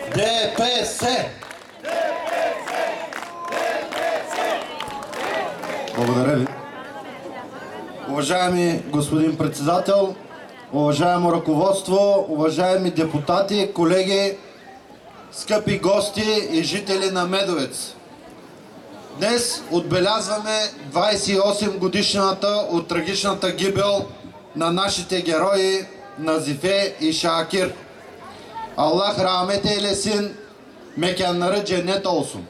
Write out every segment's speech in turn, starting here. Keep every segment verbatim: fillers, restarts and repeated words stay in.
ДПС! Благодаря ви. Уважаеми господин председател, уважаемо ръководство, уважаеми депутати, колеги, скъпи гости и жители на Медовец. Днес отбелязваме двадесет и осем годишната от трагичната гибел на нашите герои Назифе и Шаакир. Аллах рахмет ейлесин, меканları cennet olsun.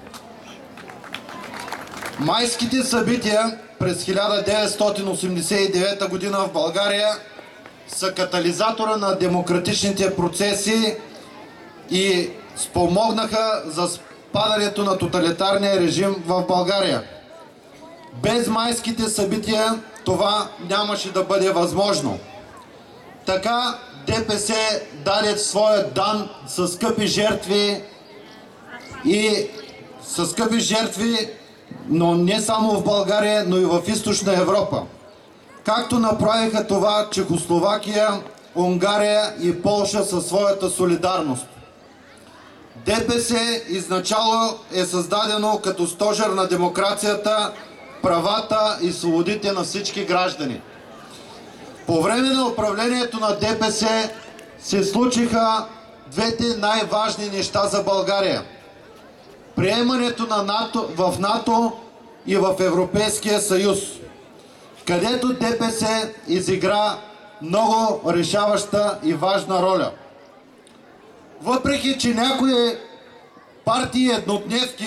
Майските събития през хиляда деветстотин осемдесет и девета година в България са катализатора на демократичните процеси и спомогнаха за спадането на тоталитарния режим в България. Без майските събития това нямаше да бъде възможно. Така ДПС даде своя дан със скъпи жертви и със скъпи жертви, но не само в България, но и в Източна Европа. Както направиха това Чехословакия, Унгария и Полша със своята солидарност. ДПС изначало е създадено като стожер на демокрацията, правата и свободите на всички граждани. По време на управлението на ДПС се случиха двете най-важни неща за България. Приемането на НАТО, в НАТО и в Европейския съюз, където ДПС изигра много решаваща и важна роля. Въпреки че някои партии еднодневки,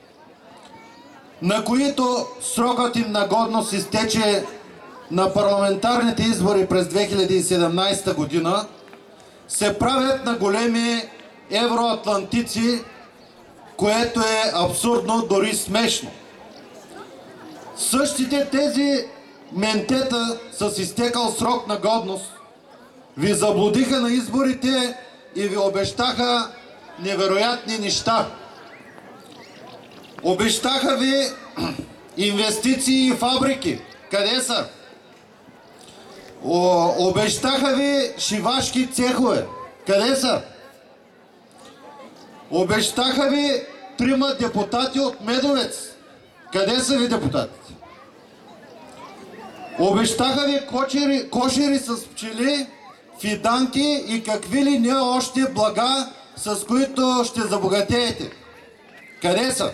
на които срокът им на годност изтече на парламентарните избори през две хиляди и седемнадесета година, се правят на големи евроатлантици, което е абсурдно, дори смешно. Същите тези ментета с изтекал срок на годност ви заблудиха на изборите и ви обещаха невероятни неща. Обещаха ви инвестиции и фабрики. Къде са? О, обещаха ви шивашки цехове. Къде са? Обещаха ви трима депутати от Медовец. Къде са ви депутатите? Обещаха ви кошери, кошери с пчели, фиданки и какви ли не още блага, с които ще забогатеете. Къде са?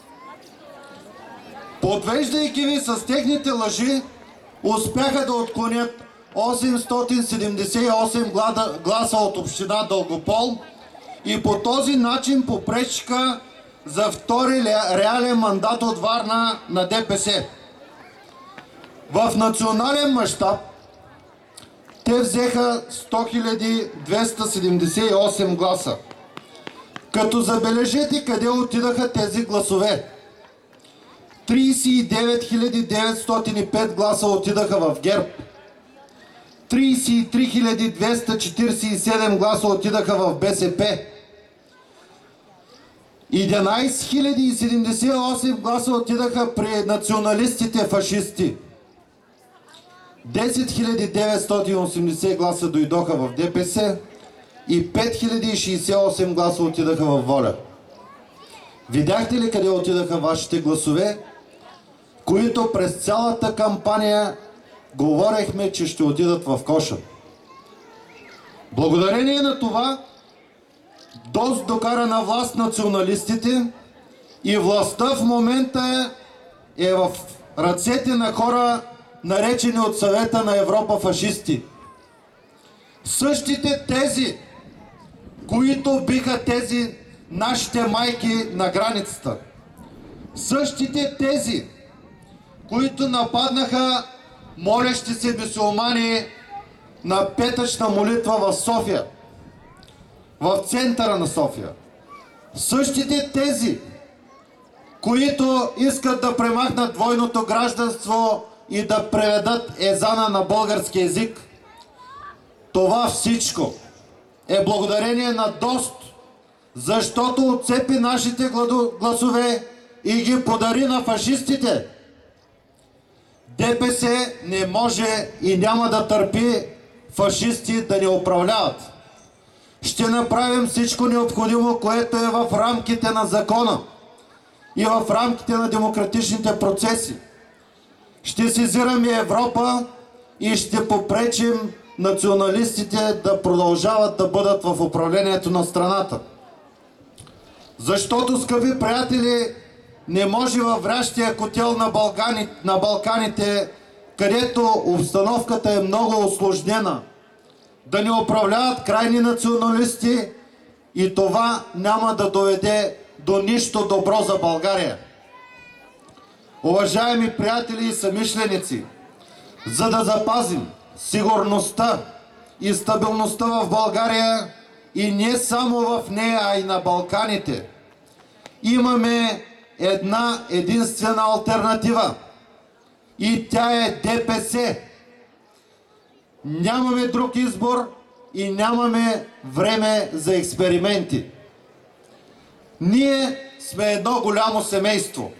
Подвеждайки ви с техните лъжи, успяха да отклонят осемстотин седемдесет и осем гласа от община Дългопол и по този начин попречиха за втори реален мандат от Варна на ДПС. В национален мащаб те взеха сто хиляди двеста седемдесет и осем гласа. Като забележете къде отидаха тези гласове. тридесет и девет хиляди деветстотин и пет гласа отидаха в ГЕРБ. тридесет и три хиляди двеста четиридесет и седем гласа отидаха в БСП. единадесет хиляди седемдесет и осем гласа отидаха при националистите фашисти. десет хиляди деветстотин и осемдесет гласа дойдоха в ДПС и пет хиляди шейсет и осем гласа отидаха в ВОЛЯ. Видяхте ли къде отидаха вашите гласове, които през цялата кампания говорехме, че ще отидат в коша? Благодарение на това ДОСТ докара на власт националистите и властта в момента е в ръцете на хора, наречени от Съвета на Европа фашисти. Същите тези, които биха тези нашите майки на границата. Същите тези, които нападнаха молещи се мюсюлмани на петъчна молитва в София, в центъра на София. Същите тези, които искат да премахнат двойното гражданство и да преведат езана на български език. Това всичко е благодарение на ДОСТ, защото отцепи нашите гласове и ги подари на фашистите. ДПС не може и няма да търпи фашисти да ни управляват. Ще направим всичко необходимо, което е в рамките на закона и в рамките на демократичните процеси. Ще сезираме Европа и ще попречим националистите да продължават да бъдат в управлението на страната. Защото, скъпи приятели, не може във врящия котел на, Балкани, на Балканите, където обстановката е много усложнена, да ни управляват крайни националисти и това няма да доведе до нищо добро за България. Уважаеми приятели и съмишленици, за да запазим сигурността и стабилността в България и не само в нея, а и на Балканите, имаме една единствена алтернатива и тя е ДПС. Нямаме друг избор и нямаме време за експерименти. Ние сме едно голямо семейство.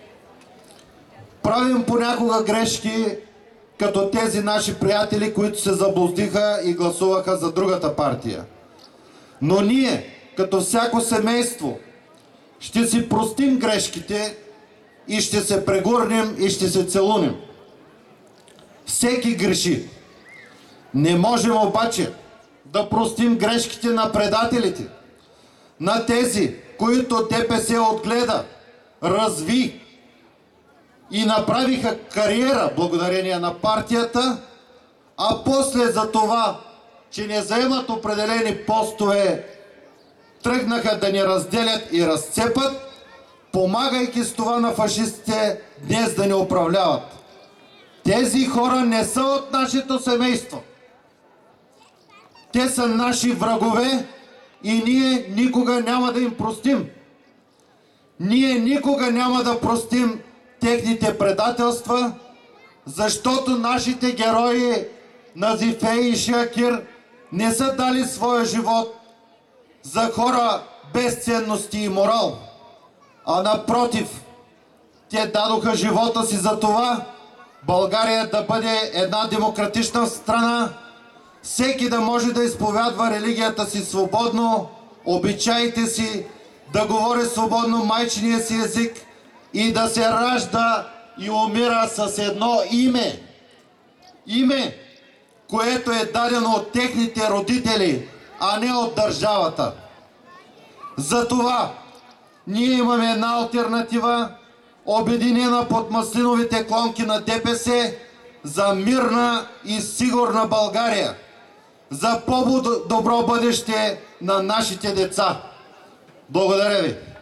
Правим понякога грешки, като тези наши приятели, които се заблудиха и гласуваха за другата партия. Но ние, като всяко семейство, ще си простим грешките и ще се прегърнем и ще се целунем. Всеки греши. Не можем обаче да простим грешките на предателите, на тези, които ДПС отгледа, разви и направиха кариера благодарение на партията, а после за това, че не заемат определени постове, тръгнаха да ни разделят и разцепат, помагайки с това на фашистите днес да ни управляват. Тези хора не са от нашето семейство. Те са наши врагове и ние никога няма да им простим. Ние никога няма да простим техните предателства, защото нашите герои Назифе и Шакир не са дали своя живот за хора без ценности и морал, а напротив, те дадоха живота си за това България да бъде една демократична страна, всеки да може да изповядва религията си свободно, обичаите си, да говори свободно майчиния си език и да се ражда и умира с едно име. Име, което е дадено от техните родители, а не от държавата. Затова ние имаме една алтернатива, обединена под маслиновите клонки на ДПС, за мирна и сигурна България, за по-добро бъдеще на нашите деца. Благодаря ви!